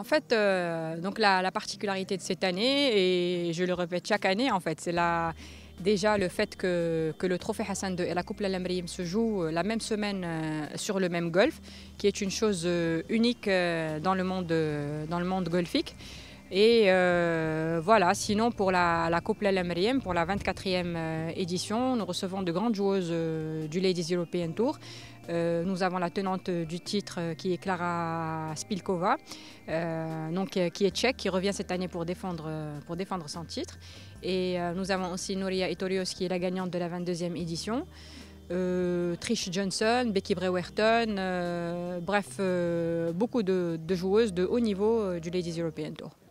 fait, donc la particularité de cette année, et je le répète chaque année, en fait, c'est déjà le fait que le trophée Hassan II et la Coupe Lalla Mriem se jouent la même semaine sur le même golf, qui est une chose unique dans le monde golfique. Et voilà, sinon pour la Coupe Lalla Mriem, pour la 24e édition, nous recevons de grandes joueuses du Ladies European Tour. Nous avons la tenante du titre qui est Klara Spilkova, qui est tchèque, qui revient cette année pour défendre son titre. Et nous avons aussi Nuria Etorios qui est la gagnante de la 22e édition. Trish Johnson, Becky Brewerton, bref, beaucoup de joueuses de haut niveau du Ladies European Tour.